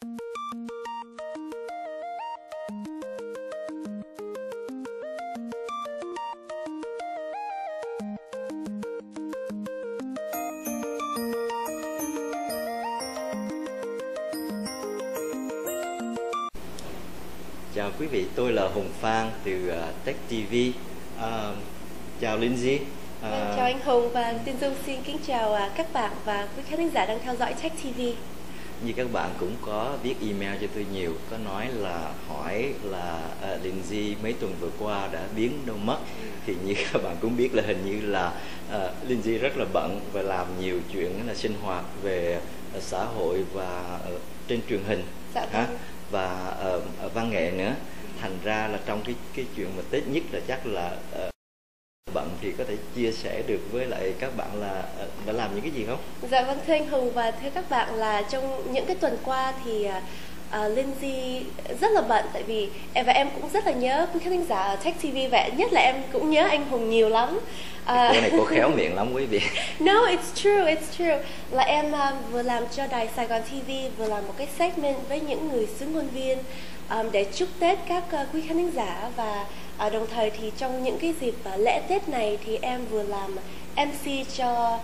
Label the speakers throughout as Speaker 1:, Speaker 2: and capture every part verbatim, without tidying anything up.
Speaker 1: Chào quý vị, tôi là Hùng Phan từ uh, Tech ti vi. Uh, chào Lindsay. Uh,
Speaker 2: chào anh Hùng và Tiên Dung, xin kính chào uh, các bạn và quý khán giả đang theo dõi Tech ti vi.
Speaker 1: Như các bạn cũng có viết email cho tôi nhiều, có nói là hỏi là uh, Lindsay mấy tuần vừa qua đã biến đâu mất. Thì như các bạn cũng biết là hình như là uh, Lindsay rất là bận và làm nhiều chuyện là sinh hoạt về uh, xã hội và uh, trên truyền hình.
Speaker 2: Dạ
Speaker 1: ha? Và uh, văn nghệ nữa, thành ra là trong cái cái chuyện mà Tết nhất là chắc là uh, bận thì có thể chia sẻ được với lại các bạn là uh, đã làm những cái gì không?
Speaker 2: Dạ vâng, thưa anh Hùng và thưa các bạn, là trong những cái tuần qua thì uh, Lindsay rất là bận, tại vì em và em cũng rất là nhớ quý khán giả ở Tech ti vi, vậy nhất là em cũng nhớ anh Hùng nhiều lắm.
Speaker 1: Uh, cô này cô khéo miệng lắm quý vị.
Speaker 2: No, it's true, it's true. Là em uh, vừa làm cho đài Sài Gòn ti vi, vừa làm một cái segment với những người xứ ngôn viên um, để chúc Tết các uh, quý khán giả. Và uh, đồng thời thì trong những cái dịp uh, lễ Tết này thì em vừa làm em xê cho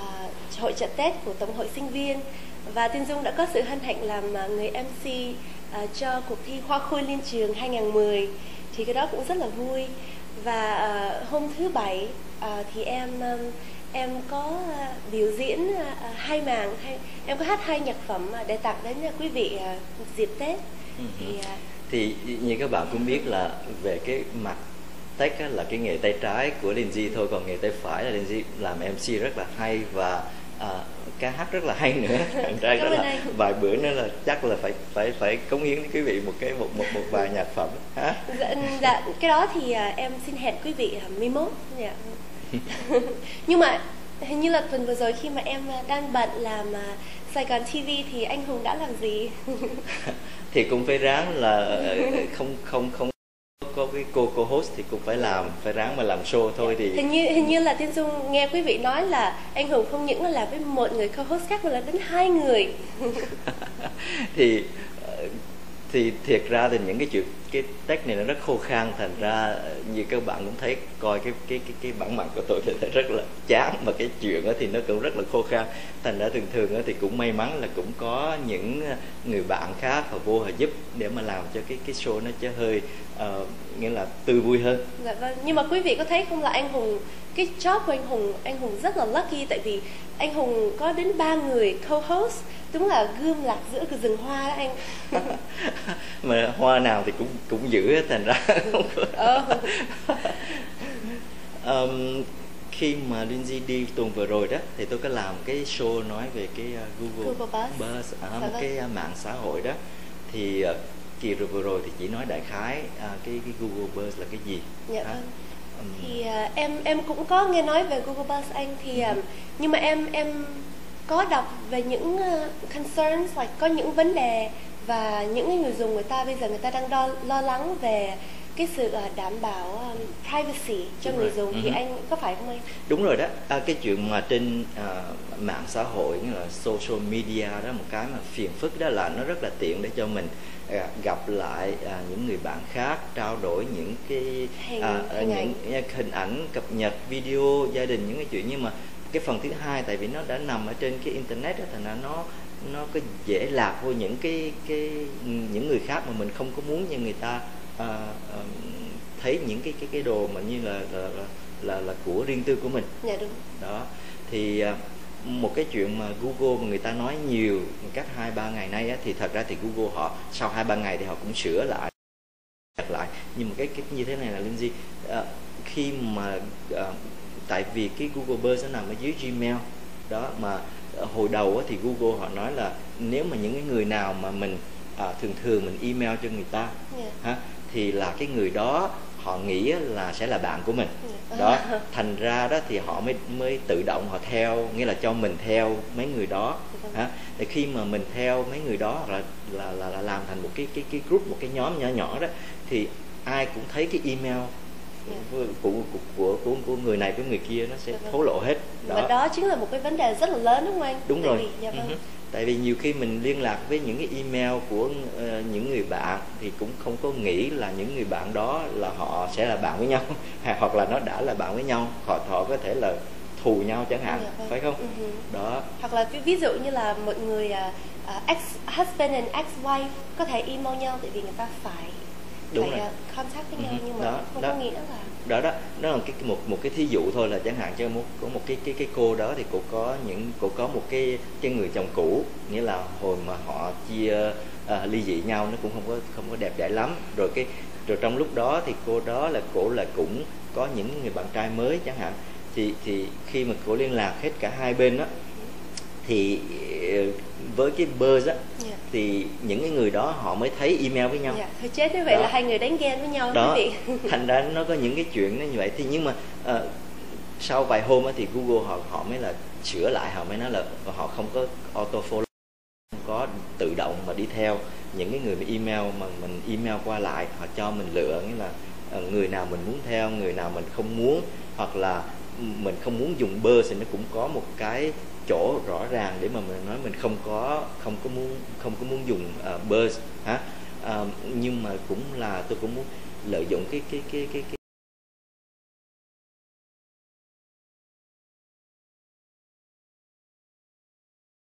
Speaker 2: uh, hội chợ Tết của Tổng hội sinh viên. Và Tiên Dung đã có sự hân hạnh làm uh, người em xê uh, cho cuộc thi Hoa khôi liên trường hai không một không. Thì cái đó cũng rất là vui. Và uh, hôm thứ Bảy uh, thì em um, em có uh, biểu diễn uh, hai màn, hay em có hát hai nhạc phẩm uh, để tặng đến uh, quý vị uh, dịp Tết.
Speaker 1: Uh-huh.
Speaker 2: Thì, uh,
Speaker 1: thì như các bạn cũng biết là về cái mặt Tech á, là cái nghề tay trái của Lindsay thôi, còn nghề tay phải là Lindsay làm em xê rất là hay và uh, ca hát rất là hay nữa. Thành ra rất là vài bữa nữa là chắc là phải phải phải cống hiến đến quý vị một cái một một một vài nhạc phẩm. Hả?
Speaker 2: Dạ, dạ, cái đó thì uh, em xin hẹn quý vị uh, mai mốt. Dạ. Nhưng mà hình như là tuần vừa rồi khi mà em đang bận làm uh, Sài Gòn ti vi thì anh Hùng đã làm gì?
Speaker 1: Thì cũng phải ráng là không không không có cái cô cô host thì cũng phải làm, phải ráng mà làm show thôi. Thì
Speaker 2: hình như hình như là Tiên Dung nghe quý vị nói là anh Hùng không những là với một người co-host khác mà là đến hai người.
Speaker 1: thì thì thiệt ra thì những cái chuyện cái Tech này nó rất khô khan, thành ra như các bạn cũng thấy coi cái cái cái cái bản mặt của tôi thì thấy rất là chán, mà cái chuyện đó thì nó cũng rất là khô khan. Thành ra thường thường đó thì cũng may mắn là cũng có những người bạn khác họ vô họ giúp để mà làm cho cái cái show nó chứ hơi uh, nghĩa là tươi vui hơn.
Speaker 2: Dạ vâng. Nhưng mà quý vị có thấy không là anh Hùng, cái job của anh Hùng anh Hùng rất là lucky, tại vì anh Hùng có đến ba người co-host, đúng là gươm lạc giữa cái rừng hoa đó anh.
Speaker 1: Mà hoa nào thì cũng cũng giữ hết, thành ra không có. um, khi mà Lindsay đi tuần vừa rồi đó thì tôi có làm cái show nói về cái uh, Google,
Speaker 2: Google Buzz,
Speaker 1: Buzz à,
Speaker 2: dạ
Speaker 1: một
Speaker 2: vâng.
Speaker 1: cái uh, mạng xã hội đó. Thì uh, kỳ rồi vừa rồi thì chỉ nói đại khái uh, cái cái Google Buzz là cái gì.
Speaker 2: Dạ
Speaker 1: à,
Speaker 2: vâng.
Speaker 1: um,
Speaker 2: Thì uh, em em cũng có nghe nói về Google Buzz anh, thì uh, nhưng mà em em có đọc về những uh, concerns, like có những vấn đề và những người dùng người ta bây giờ người ta đang đo, lo lắng về cái sự uh, đảm bảo um, privacy cho
Speaker 1: Đúng
Speaker 2: người
Speaker 1: rồi.
Speaker 2: dùng.
Speaker 1: Uh-huh.
Speaker 2: Thì anh có phải không anh?
Speaker 1: Đúng rồi đó. À, cái chuyện mà trên uh, mạng xã hội như là social media đó, một cái mà phiền phức đó là nó rất là tiện để cho mình uh, gặp lại uh, những người bạn khác, trao đổi những cái
Speaker 2: hình,
Speaker 1: uh,
Speaker 2: hình,
Speaker 1: những
Speaker 2: ảnh.
Speaker 1: hình ảnh, cập nhật video gia đình, những cái chuyện. Nhưng mà cái phần thứ hai, tại vì nó đã nằm ở trên cái internet đó, thành ra nó nó có dễ lạc vô những cái cái những người khác mà mình không có muốn như người ta uh, uh, thấy những cái cái cái đồ mà như là là, là là là của riêng tư của mình.
Speaker 2: Dạ đúng.
Speaker 1: Đó thì uh, một cái chuyện mà Google mà người ta nói nhiều cách hai ba ngày nay á, thì thật ra thì Google họ sau hai ba ngày thì họ cũng sửa lại lại. Nhưng mà cái cái như thế này là Lindsay, uh, khi mà uh, tại vì cái Google Buzz nó nằm ở dưới Gmail đó, mà hồi đầu á, thì Google họ nói là nếu mà những cái người nào mà mình à, thường thường mình email cho người ta, yeah. ha, thì là cái người đó họ nghĩ là sẽ là bạn của mình, yeah. đó, thành ra đó thì họ mới mới tự động họ theo, nghĩa là cho mình theo mấy người đó, yeah. ha. Thì khi mà mình theo mấy người đó là là là, là làm thành một cái cái cái group, một cái nhóm nhỏ nhỏ đó, thì ai cũng thấy cái email
Speaker 2: Yeah.
Speaker 1: của, của của của của người này với người kia nó sẽ
Speaker 2: Dạ vâng.
Speaker 1: thổ lộ hết.
Speaker 2: Và đó chính là một cái vấn đề rất là lớn đúng không anh?
Speaker 1: Đúng
Speaker 2: Tại
Speaker 1: rồi.
Speaker 2: vì, dạ vâng.
Speaker 1: Ừ. Tại vì nhiều khi mình liên lạc với những cái email của uh, những người bạn thì cũng không có nghĩ là những người bạn đó là họ sẽ là bạn với nhau hoặc là nó đã là bạn với nhau, họ họ có thể là thù nhau chẳng hạn.
Speaker 2: Dạ vâng.
Speaker 1: Phải không?
Speaker 2: Uh-huh.
Speaker 1: Đó.
Speaker 2: Hoặc là ví, ví dụ như là một người uh, uh, ex husband and ex wife có thể email nhau tại vì người ta phải
Speaker 1: Đúng
Speaker 2: phải
Speaker 1: rồi.
Speaker 2: uh, contact với nhau,
Speaker 1: Ừ.
Speaker 2: nhưng mà
Speaker 1: Đó,
Speaker 2: không
Speaker 1: đó.
Speaker 2: có nghĩa là
Speaker 1: đó đó nó là cái một một cái thí dụ thôi, là chẳng hạn cho một có một cái cái cái cô đó thì cô có những cô có một cái cái người chồng cũ, nghĩa là hồi mà họ chia uh, ly dị nhau nó cũng không có không có đẹp đẽ lắm, rồi cái rồi trong lúc đó thì cô đó là cổ là cũng có những người bạn trai mới chẳng hạn, thì thì khi mà cổ liên lạc hết cả hai bên đó thì với cái buzz á,
Speaker 2: yeah.
Speaker 1: thì những cái người đó họ mới thấy email với nhau.
Speaker 2: Yeah. Thôi chết, như vậy
Speaker 1: Đó.
Speaker 2: là hai người đánh ghen với nhau
Speaker 1: Đó.
Speaker 2: quý vị.
Speaker 1: Thành ra nó có những cái chuyện nó như vậy, thì nhưng mà uh, sau vài hôm á, thì Google họ họ mới là sửa lại, họ mới nói là họ không có auto follow, không có tự động mà đi theo những cái người mà email mà mình email qua lại, họ cho mình lựa, nghĩa là uh, người nào mình muốn theo, người nào mình không muốn, hoặc là mình không muốn dùng buzz thì nó cũng có một cái chỗ rõ ràng để mà mình nói mình không có không có muốn không có muốn dùng uh, buzz hả. Uh, nhưng mà cũng là tôi cũng muốn lợi dụng cái cái cái cái, cái